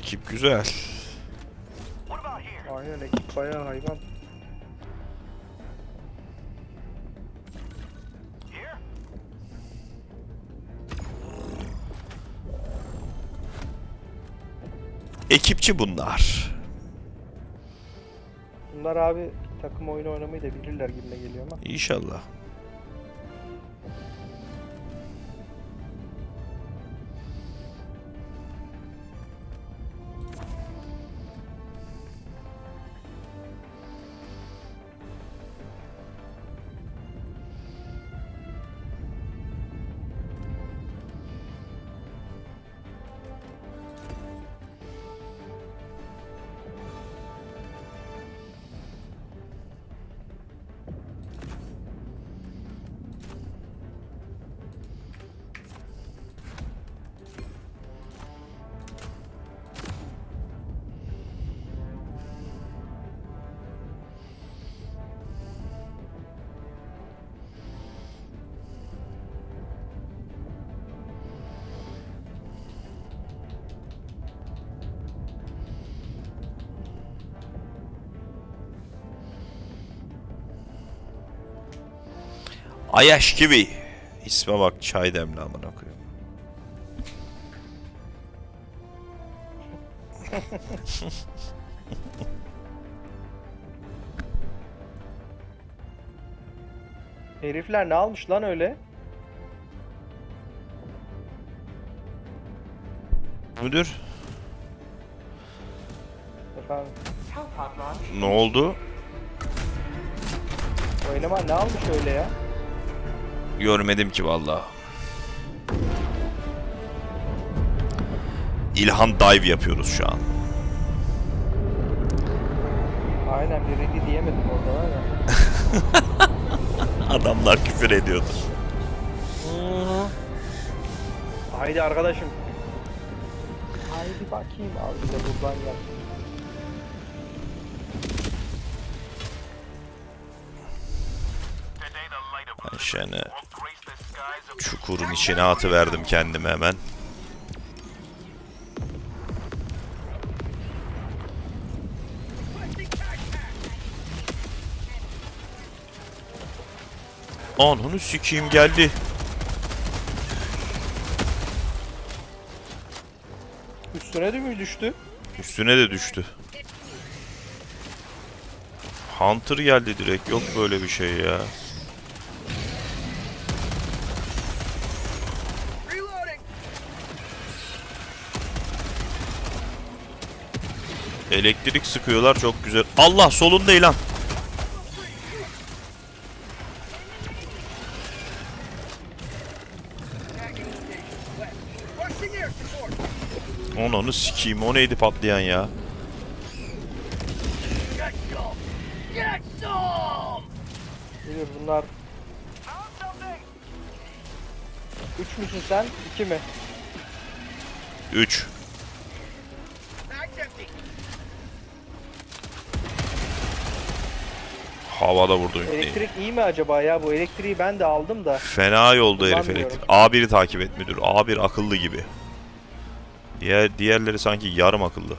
Ekip güzel. Aynen ekip bayağı hayvan. Ekipçi bunlar. Bunlar abi takım oyunu oynamayı da bilirler gibime geliyor ama. İnşallah. Ayaş gibi. İsme bak, çay demli amına koyayım. Herifler ne almış lan öyle? Müdür, Efendim. ne oldu? O eleman ne almış öyle ya? Görmedim ki vallahi. İlhan dive yapıyoruz şu an. Aynen bir ready diyemedim orada var ya. Adamlar küfür ediyordu. Haydi arkadaşım. Haydi bakayım abi bir de buradan gel. Ben şöyle çukurun içine atıverdim kendimi hemen. Ananı sikeyim geldi. Üstüne de mi düştü? Üstüne de düştü. Hunter geldi direkt. Yok böyle bir şey ya. Elektrik sıkıyorlar, çok güzel. Allah, solunda ilan. Onu sikeyim, o neydi patlayan ya? Bilir bunlar. 3 müsün sen? 2 mi? 3. Havada vurdu. Elektrik iyi mi acaba ya? Bu elektriği ben de aldım da. Fena yolda herif Kullanmıyorum. elektrik. A1'i takip et müdür. A1 akıllı gibi. Diğerleri sanki yarım akıllı.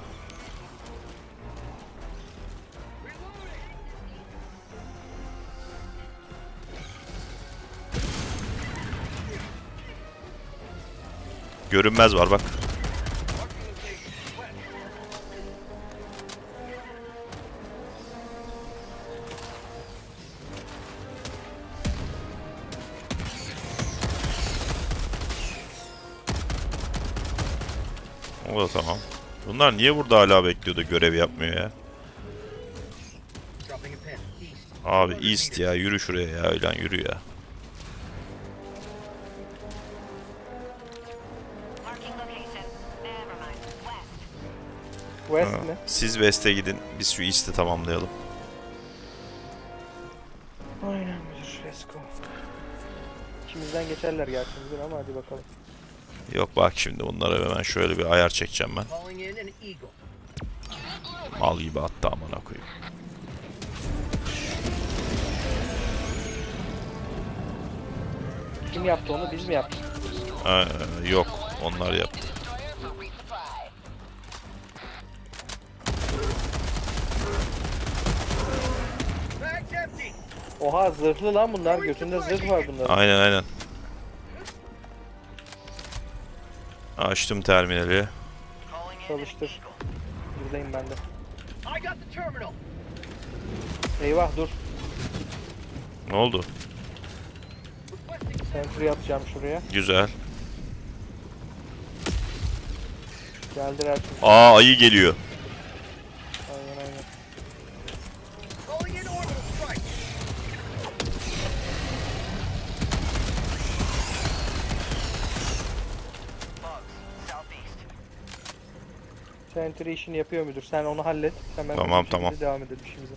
Görünmez var bak. O da tamam. Bunlar niye burada hala bekliyor da görev yapmıyor ya? Abi East ya, yürü şuraya ya, öyle yürü ya. West Ha, mi? siz West'e gidin, biz şu East'i tamamlayalım. Aynen müdür. Let's go. İçimizden geçerler gerçi müdür ama hadi bakalım. Yok bak şimdi bunlara hemen şöyle bir ayar çekeceğim ben. Mal gibi attı amına koyayım. Kim yaptı onu? Biz mi yaptık? Yok, onlar yaptı. Oha zırhlı lan bunlar. Götünde zırh var bunların. Aynen aynen. Açtım terminali. Çalıştır. Buradayım ben de. Eyvah dur. Ne oldu? Sentry atacağım şuraya. Güzel. Geldiler çünkü. Aa, ayı geliyor. Aynen aynen. Sentry işini yapıyor müdür? Sen onu hallet. Hemen Tamam, bir tamam. şekilde devam edelim işimize.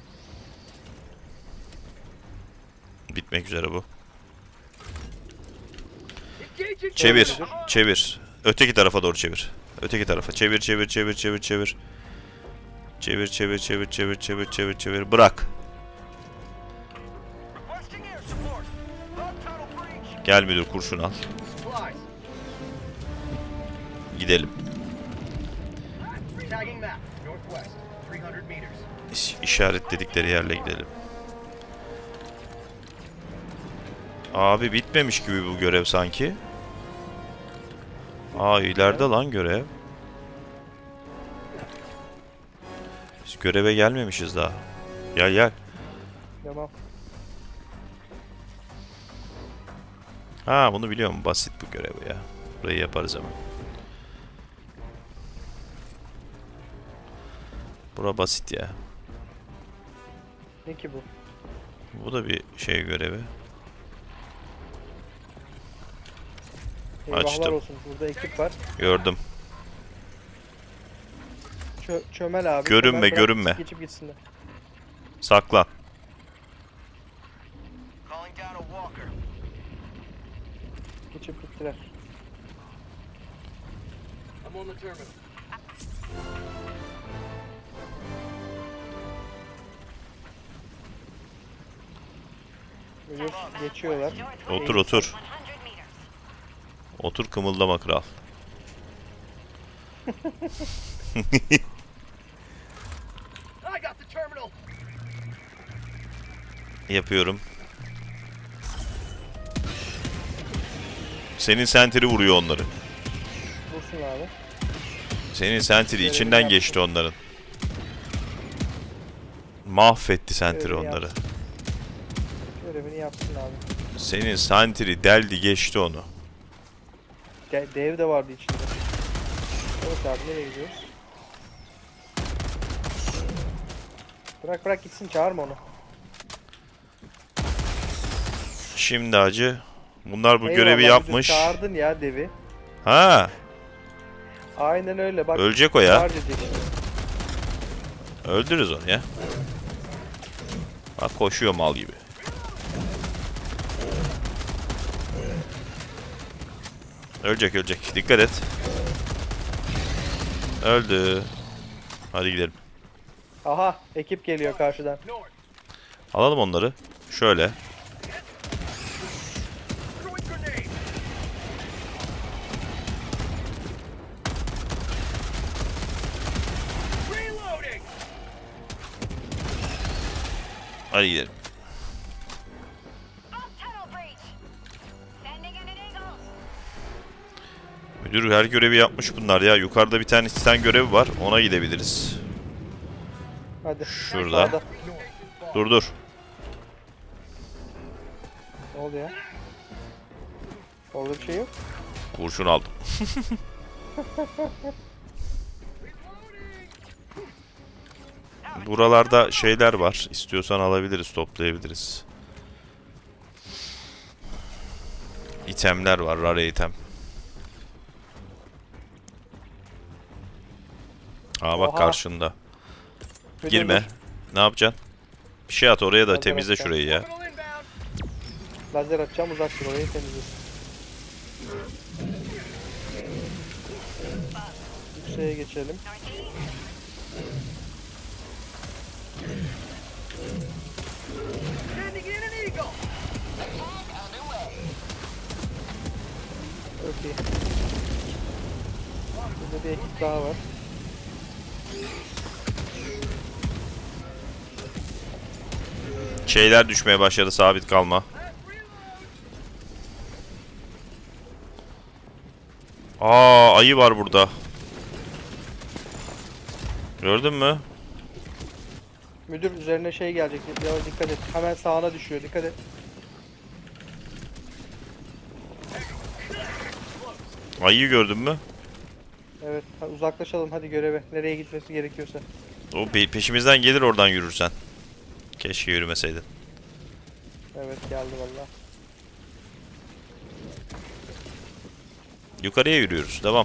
Bitmek üzere bu. Çevir. Çevir. Öteki tarafa doğru çevir. Öteki tarafa. Çevir çevir çevir çevir çevir. Çevir çevir çevir çevir çevir çevir çevir. Bırak. Gel müdür, kurşun al. Gidelim. İşaretledikleri yerle gidelim. Abi bitmemiş gibi bu görev sanki. Aa, ileride lan görev. Biz göreve gelmemişiz daha. Gel gel. Tamam. Ha, bunu biliyorum. Basit bu görev ya. Burayı yaparız hemen. Bura basit ya. Ne ki bu? Bu da bir şey görevi. Eyvahlar Açtım. olsun. Burada ekip var. Gördüm. Çömel abi. Görünme, çömel, bırak görünme. Geçip gitsinler. Saklan. Geçip gittiler. Buyur, geçiyorlar. Otur otur. Otur, kımıldama kral. Yapıyorum. Senin sentry vuruyor onları. Vursun abi. Senin sentry içinden geçti onların. Mahvetti sentry Görevini onları. yapsın. Görevini yapsın abi. Senin sentry deldi geçti onu. Dev de vardı içinde. Evet abi, nereye gidiyoruz? Bırak bırak gitsin, çağırma onu. Şimdi hacı. Bunlar bu Eyvallah, görevi müdür, yapmış. çağırdın ya devi. Ha, Aynen öyle bak. ölecek o ya. harcayacak işte. Öldürürüz onu ya. Bak, koşuyor mal gibi. Ölecek ölecek. Dikkat et. Öldü. Hadi gidelim. Aha, ekip geliyor karşıdan. Alalım onları. Şöyle. Hadi gidelim. Müdür her görevi yapmış bunlar ya. Yukarıda bir tane titan görevi var. Ona gidebiliriz. Hadi. Şurada. Sağda. Dur dur. Ne oldu ya? Orada bir şey yok. Kurşun aldım. Buralarda şeyler var. İstiyorsan alabiliriz, toplayabiliriz. İtemler var, rare item. Aa bak, Oha. karşında. Müdür, Girme. dur. Ne yapacaksın? Bir şey at oraya da Lazer temizle atacağım. şurayı ya. Lazer atacağım, uzak dur, orayı temizlesin. Yükseğe geçelim. Okey. Burada bir ekip daha var. Şeyler düşmeye başladı, sabit kalma. Aa, ayı var burada. Gördün mü? Müdür üzerine şey gelecek. Ya dikkat et. Hemen sağına düşüyor. Dikkat et. Ayıyı gördün mü? Evet. Uzaklaşalım hadi göreve. Nereye gitmesi gerekiyorsa. O peşimizden gelir oradan yürürsen. Keşke yürümeseydin. Evet geldi valla. Yukarıya yürüyoruz. Devam.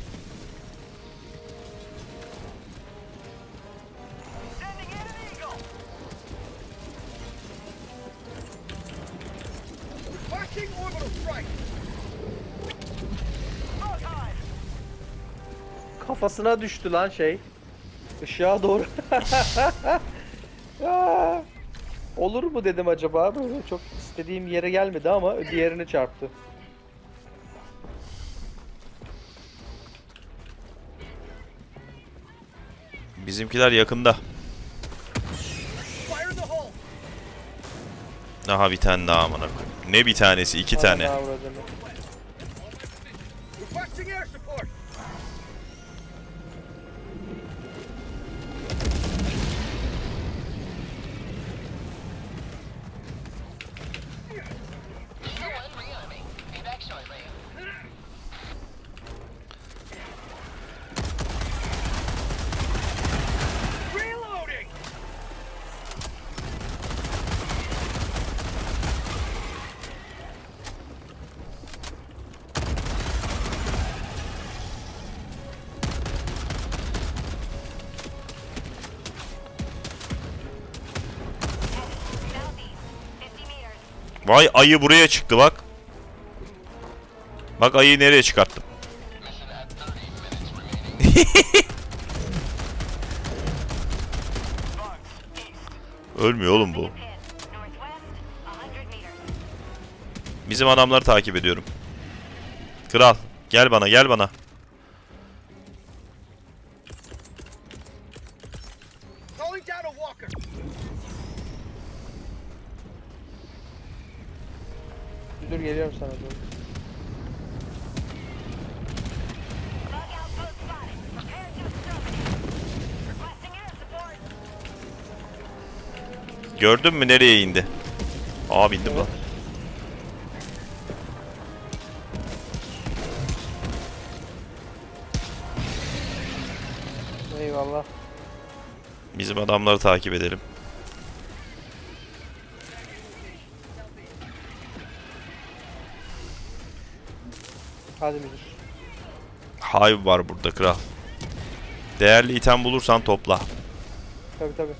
Kafasına düştü lan şey. Işığa doğru. Ya, olur mu dedim acaba? Böyle çok istediğim yere gelmedi ama bir yerine çarptı. Bizimkiler yakında. Aha bir tane daha amına koyayım. Ne bir tanesi? İki tane. Ana avradını. Vay, ayı buraya çıktı bak. Bak ayıyı nereye çıkarttım. Ölmüyor oğlum bu. Bizim adamları takip ediyorum. Kral gel bana, gel bana. Müdür geliyorum sana doğru. Gördün mü nereye indi? Aa, bindim lan. Eyvallah. Bizim adamları takip edelim. Hadi müdür. Hive var burada kral. Değerli item bulursan topla. Tabii tabii.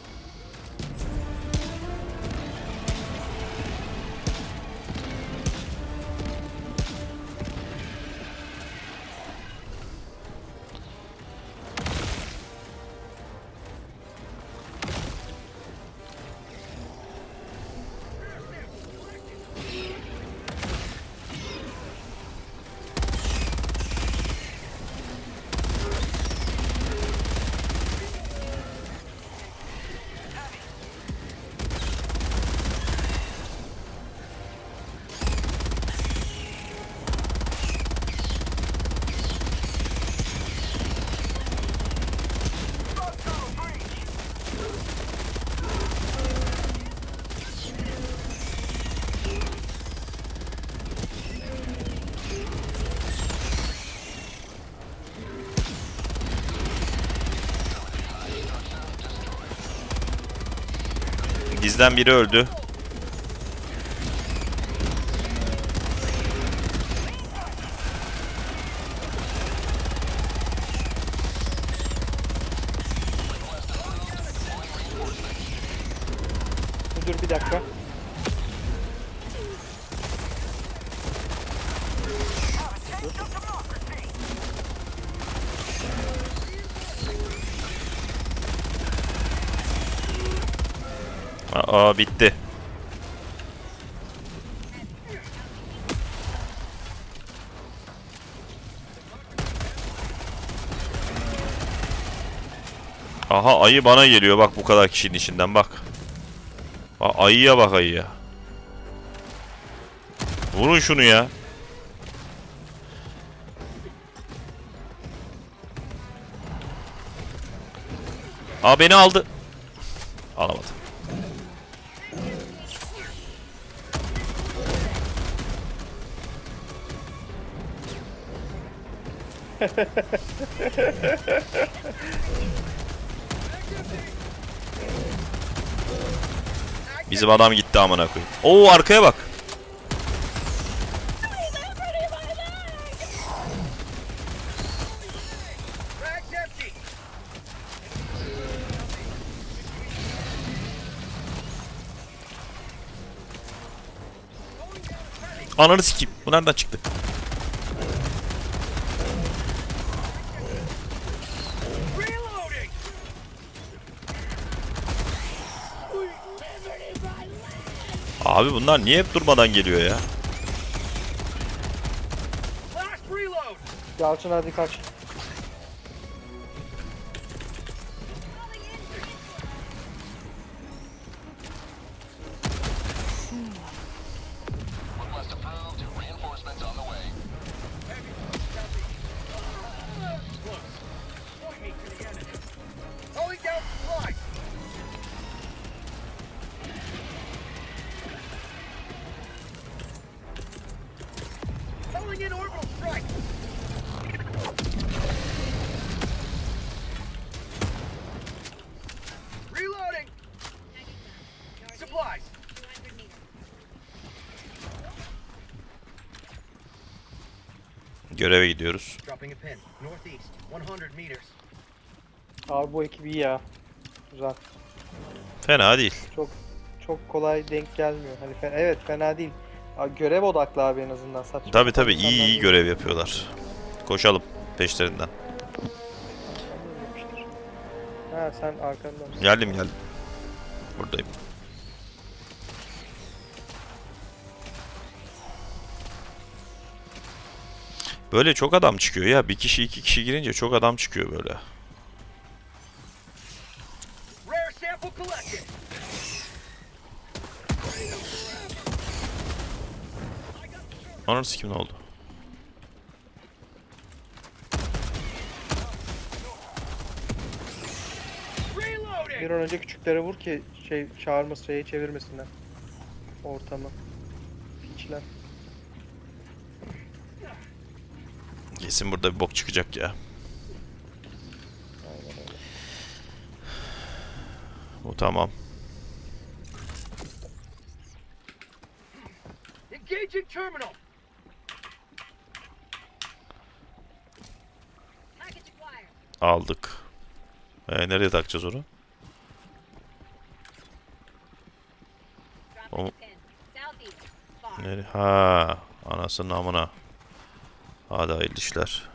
Bizden biri öldü. Müdür bir dakika. Aa, bitti. Aha, ayı bana geliyor bak, bu kadar kişinin içinden bak. Ayıya bak ayıya. Vurun şunu ya. Beni aldı. Alamadım. Bizim adam gitti amına koyayım. Oo, arkaya bak. Ananı sikeyim. Bu nereden çıktı? Abi bunlar niye hep durmadan geliyor ya? Yalçın hadi kaç. Göreve gidiyoruz. Abi bu ekip iyi ya. Güzel. Fena değil. Çok kolay denk gelmiyor. Hani evet fena değil. Abi, görev odaklı abi en azından saçma. Tabi sapan iyi insanlar değil. görev yapıyorlar. Koşalım peşlerinden. Ha sen arkandan mısın? Geldim. Buradayım. Böyle çok adam çıkıyor ya. Bir kişi iki kişi girince çok adam çıkıyor böyle. Ananı sikim ne oldu? Bir an önce küçüklere vur ki çağırması çevirmesinler. Ortamı. Piçler. Kesin burada bir bok çıkacak ya. Aynen öyle. Bu tamam. Engaging terminal. Aldık. Nereye takacağız onu? O... Nereye? Ha, anasının amına. Hadi hayırlı işler.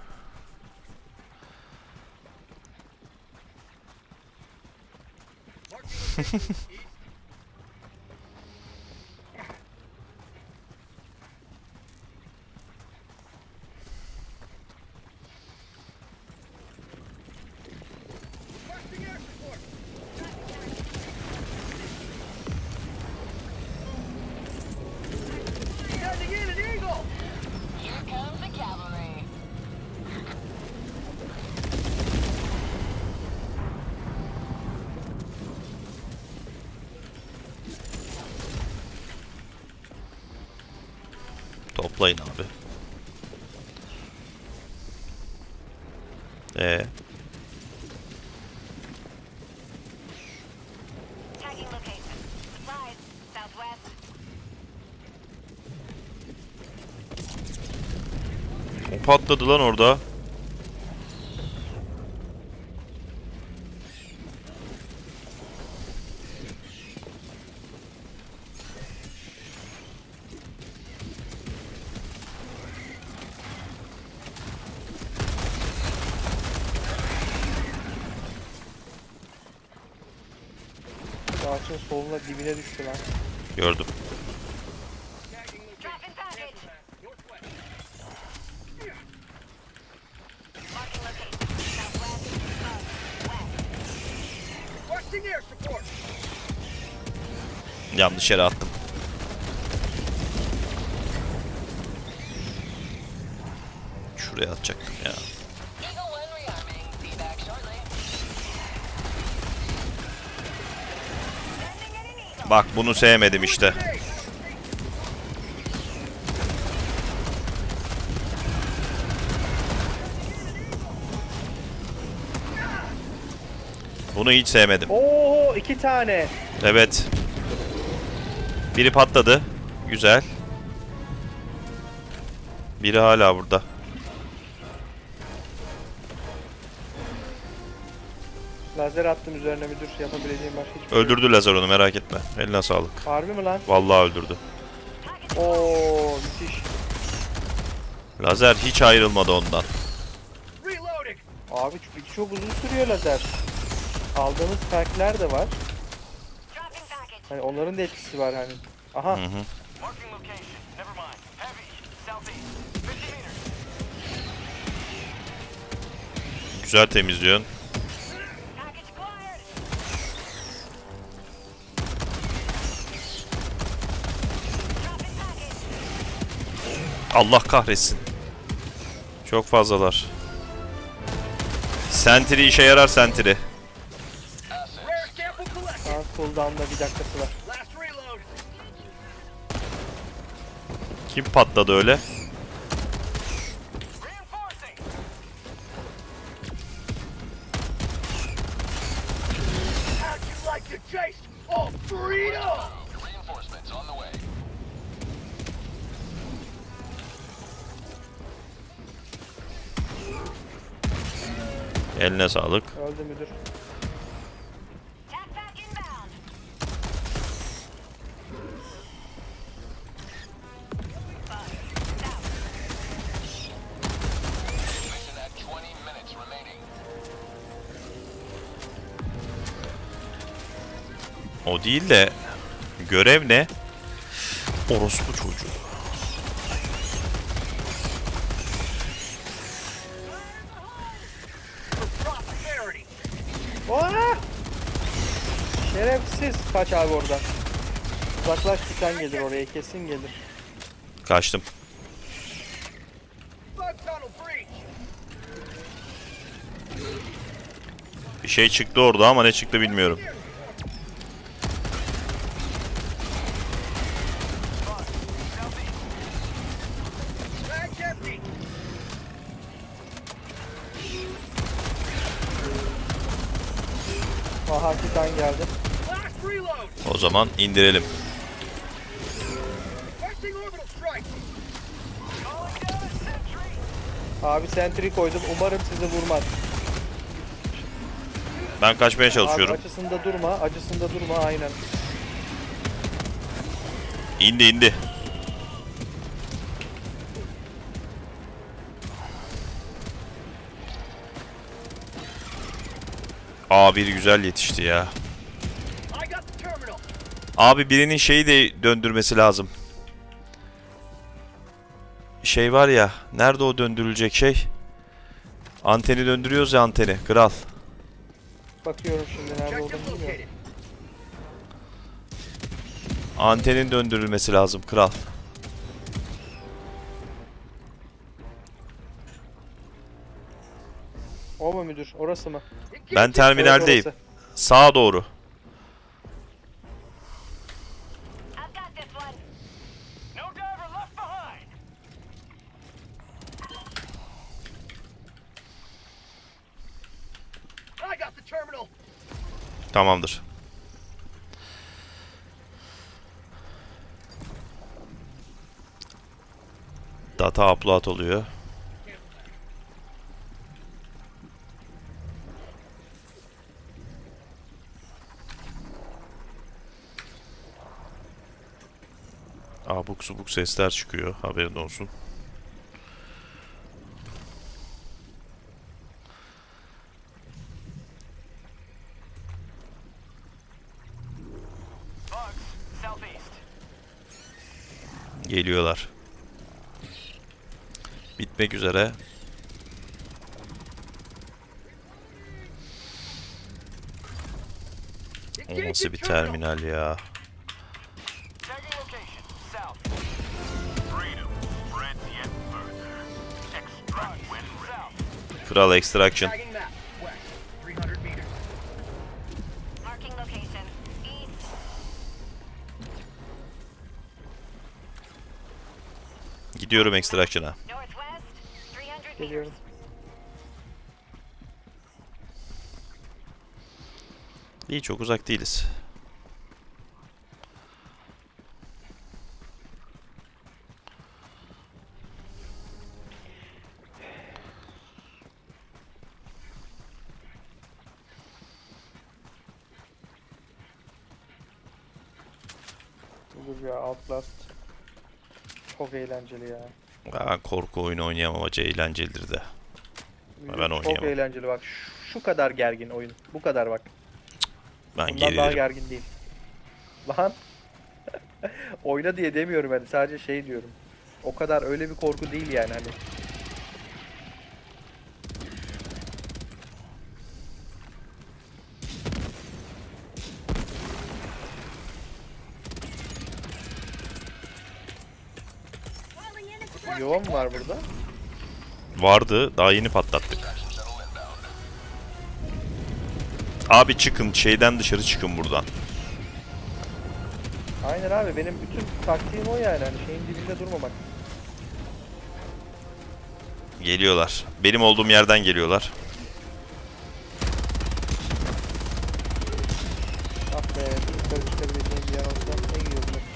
Toplayın abi. O patladı lan orada. Yalçın soluna dibine düştü lan. Gördüm. Yanlış yere attım. Şuraya atacaktım ya. Bak bunu sevmedim işte. Bunu hiç sevmedim. Oo, 2 tane. Evet. Biri patladı. Güzel. Biri hala burada. Lazer attım üzerine müdür. Yapabileceğim başka hiçbir şey yok. Öldürdü lazer onu, merak etme. Eline sağlık. Harbi mi lan? Vallahi öldürdü. Oo, müthiş. Lazer hiç ayrılmadı ondan. Abi çünkü çok uzun sürüyor lazer. Aldığımız perkler de var. Hani onların da etkisi var hani. Aha. Hı hı. Güzel temizliyorsun. Allah kahretsin. Çok fazlalar. Sentry işe yarar, Sentry. Aa, cooldown'da bir dakikası var. Kim patladı öyle? Eline sağlık. Öldü müdür. O değil de görev ne? Orospu çocuğu. Aa! Şerefsiz. Kaç abi oradan. Uzaklaş, Titan gelir oraya, kesin gelir. Kaçtım. Bir şey çıktı orada ama ne çıktı bilmiyorum. Aha, Titan geldi. O zaman indirelim. Abi sentry koydum. Umarım sizi vurmaz. Ben kaçmaya Abi çalışıyorum. açısında durma. Açısında durma aynen. İndi indi. Aa, biri güzel yetişti ya. Abi birinin şeyi de döndürmesi lazım. Şey var ya, nerede o döndürülecek şey? Anteni döndürüyoruz ya, anteni. Kral. Bakıyorum şimdi nerede olduğunu bilmiyorum. Antenin döndürülmesi lazım kral. O mu müdür? Orası mı? Ben terminaldeyim. Evet, orası. Sağa doğru. Tamamdır. Data upload oluyor. Abuk subuk sesler çıkıyor. Haberin olsun. Geliyorlar. Bitmek üzere. O nasıl bir terminal ya? Kral Extraction. Gidiyorum Extraction'a. Geliyorum. İyi, çok uzak değiliz. Dur ya, Outlast çok eğlenceli ya. Ben korku oyunu oynayamam, acı eğlencelidir de. Ben Çok oynayamam. eğlenceli bak. Şu kadar gergin oyun. Bu kadar bak. Ben Bundan daha gerilirim. gergin değil. Lan. Oyna diye demiyorum hani, sadece şey diyorum. O kadar öyle bir korku değil yani hani. Yuva mı var burada? Vardı, daha yeni patlattık. Abi çıkın, şeyden dışarı çıkın buradan. Aynen abi, benim bütün taktiğim o yani hani, şeyin dibinde durmamak. Geliyorlar. Benim olduğum yerden geliyorlar. Ah be, yukarı çıkabileceğim bir yer olsa ne iyi olur.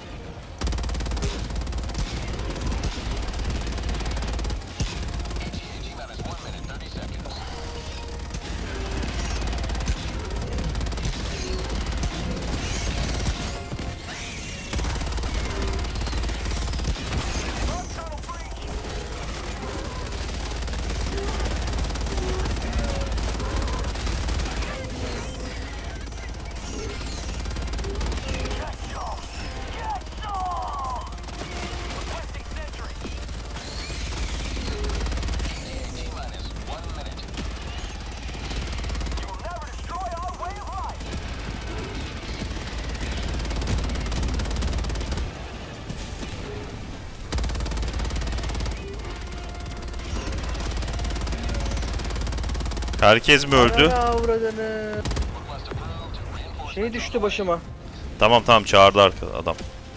Herkes mi öldü? Ana avradını. Şey düştü başıma. Tamam tamam, çağırdı adam.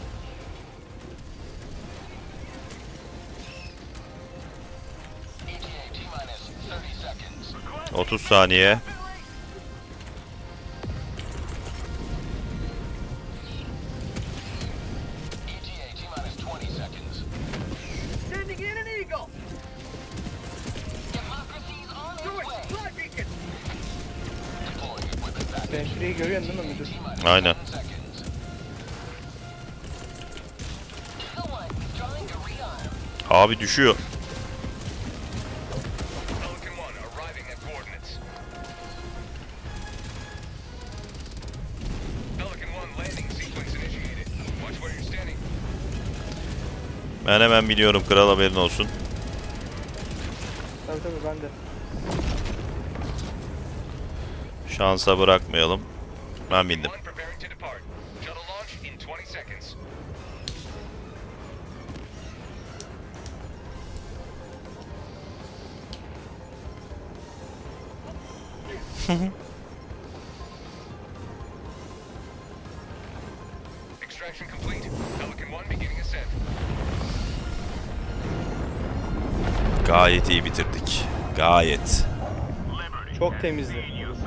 ...30 saniye. Sentry'yi görüyorsun değil mi müdür? Aynen. Abi düşüyor. Ben hemen biliyorum kral, haberin olsun. Tabii tabii, ben de. Şansa bırakmayalım. Ben bindim. Gayet iyi bitirdik. Gayet. Çok temizdi.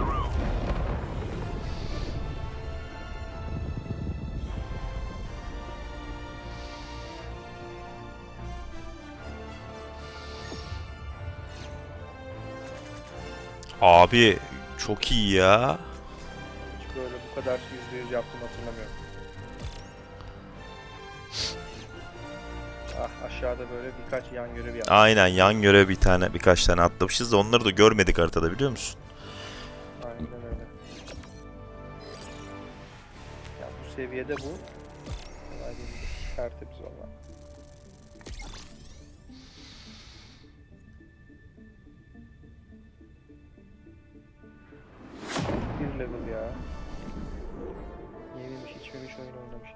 Abi çok iyi ya. Hiç böyle bu kadar %100 yaptım hatırlamıyorum. Ah, aşağıda böyle birkaç yan görev yaptım. Aynen, yan görev birkaç tane atlamışız da onları da görmedik haritada, biliyor musun? Aynen öyle. Ya bu seviyede bu. Kolay değil. Tertemiz valla. Bir level ya. Yememiş içmemiş oyun oynamış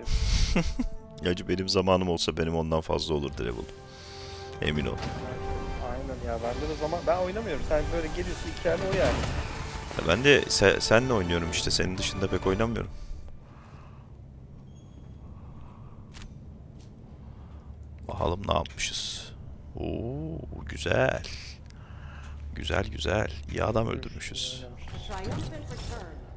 hep. Yacı benim zamanım olsa benim ondan fazla olur level. Emin ol. Aynen ya. Bende de zaman ben oynamıyorum. Sen böyle geliyorsun iki tane o yani. Ya ben de senle oynuyorum işte. Senin dışında pek oynamıyorum. Bakalım ne yapmışız. Oo, güzel. Güzel güzel. İyi adam öldürmüşüz. Oynamışız. A triumphant return.